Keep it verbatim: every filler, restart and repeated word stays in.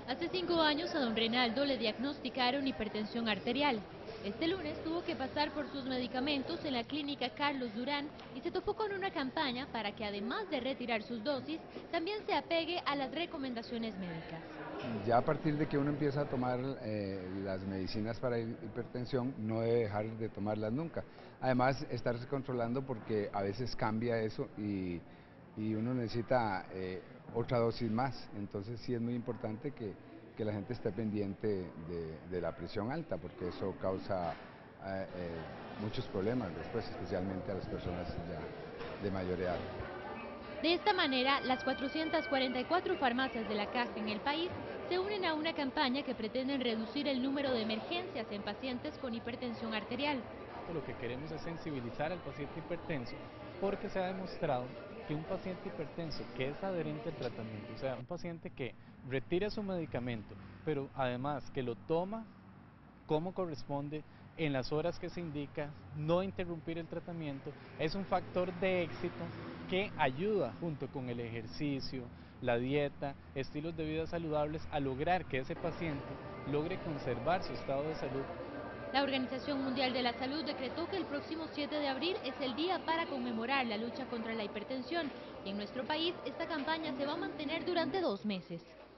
Hace cinco años a don Reinaldo le diagnosticaron hipertensión arterial. Este lunes tuvo que pasar por sus medicamentos en la clínica Carlos Durán y se topó con una campaña para que además de retirar sus dosis, también se apegue a las recomendaciones médicas. Ya a partir de que uno empieza a tomar eh, las medicinas para hipertensión, no debe dejar de tomarlas nunca. Además, estarse controlando porque a veces cambia eso y, y uno necesita eh, otra dosis más. Entonces sí es muy importante que, que la gente esté pendiente de, de la presión alta, porque eso causa eh, eh, muchos problemas después, especialmente a las personas ya de mayor edad. De esta manera, las cuatrocientas cuarenta y cuatro farmacias de la Caja en el país se unen a una campaña que pretende reducir el número de emergencias en pacientes con hipertensión arterial. Lo que queremos es sensibilizar al paciente hipertenso, porque se ha demostrado que un paciente hipertenso que es adherente al tratamiento, o sea, un paciente que retira su medicamento, pero además que lo toma como corresponde, en las horas que se indica, no interrumpir el tratamiento, es un factor de éxito que ayuda junto con el ejercicio, la dieta, estilos de vida saludables a lograr que ese paciente logre conservar su estado de salud. La Organización Mundial de la Salud decretó que el próximo siete de abril es el día para conmemorar la lucha contra la hipertensión y en nuestro país esta campaña se va a mantener durante dos meses.